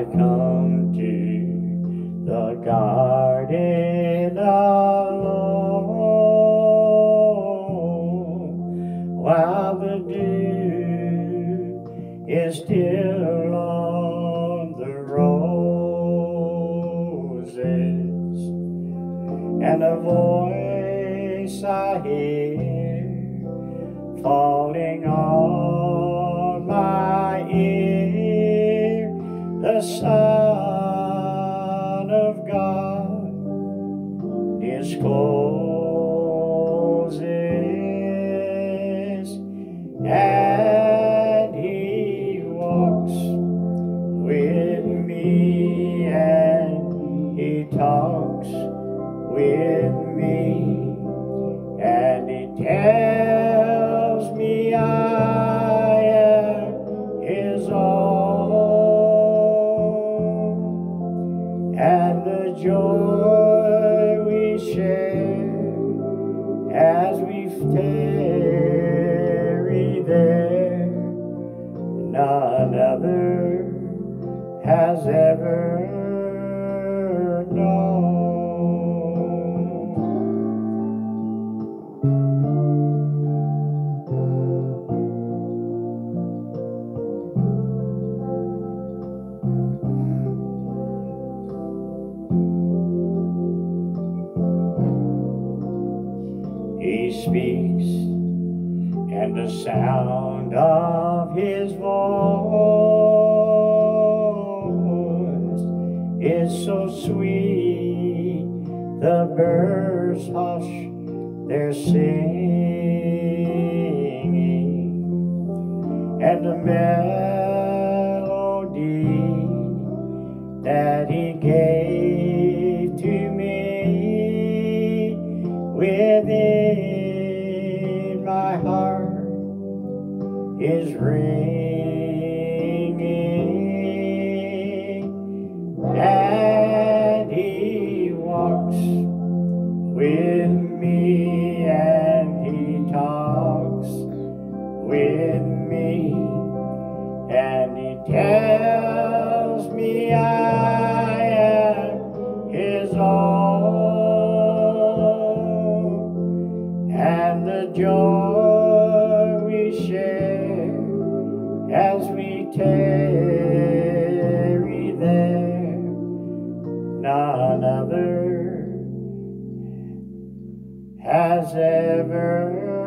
I come to the garden alone, while the dew is still on the roses, and a voice I hear falling on my ear, the Son of God discloses, and He walks with me, and He talks with me, and He tells me I am His own, and the joy we share as we tarry there, none other has ever known. He speaks, and the sound of His voice is so sweet, the birds hush their singing, and the melody that He gave to me within my heart is ringing, and He walks with me, and He talks with me, and He tells me I am His own, and the joy we share as we tarry there, none other has ever